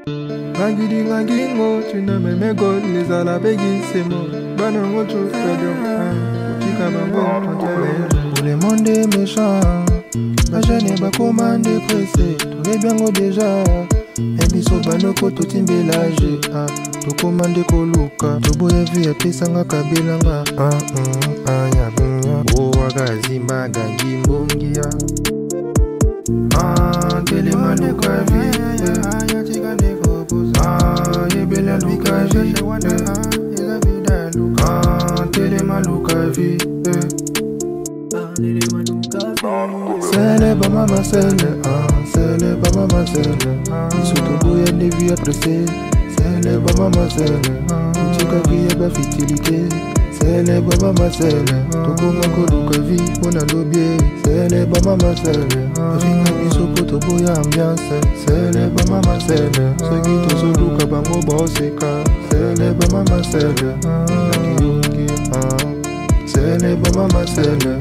Ngagidi ngagingo, tu ne m'aimes pas, les alabégis c'est mort. Banango tu Tika bango, pour les mondes méchants. Ma jeune est pas commandé pressé, tout est bien déjà. Et biso banoko tout imbelage, to commande koluka, to boye vie pesanga kabelanga. Ya bunya, o wagazi magangi mbongia. Telema luka vie, yebela luka vie, telema luka vie. Sele ba mama sele, sele ba mama sele. Surtout boye ne vie apprécier. Sele ba mama sele, chika vie ba fitilité. Sele ba mama sele, tokoma koluka vie mona lobie. Sele ba mama sele, afinga biso poto boya ambiance. Sele ba mama sele, soki tozoluka bango boseka. Sele ba mama sele, nangiyongi. Sele ba mama sele.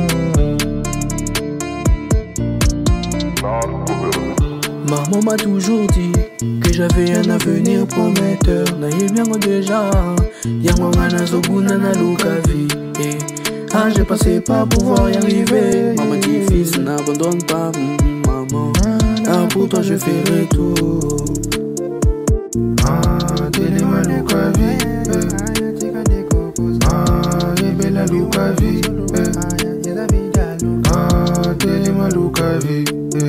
Maman m'a toujours dit que j'avais un avenir prometteur. Naye bien déjà, yango ngana zobuna na lukavi. J'ai passé par pouvoir y arriver. Maman dit fils n'abandonne pas, maman. Pour toi je ferai tout. Telema lukavi, yebela lukavi, telema lukavi.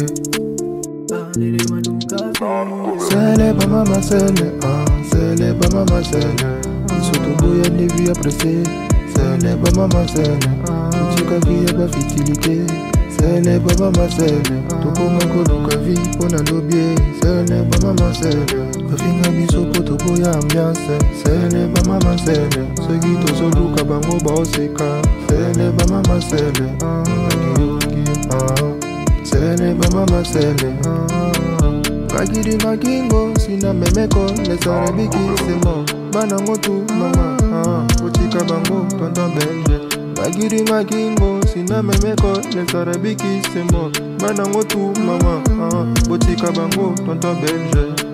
Sele ba mama sele, sele ba mama sele. Surtout boya ne vie apprécier. Sele ba mama sele, chika vie ba fitilité. Sele ba mama sele, tokoma koluka vie pona lobie. Sele ba mama sele, afinga biso poto boya ambiance. Sele ba mama sele, soki tozoluka bango baoseka. Sele ba mama sele, nangiyongi. Sele ba mama sele. Ngagidi ngagingo, sina memeko, les arabiki c'est mort. Banango tu mama, Tika bango, tonton belge. Ngagidi ngagingo, sina memeko, les arabiki c'est mort. Banango tu mama, Tika bango, tonton belge.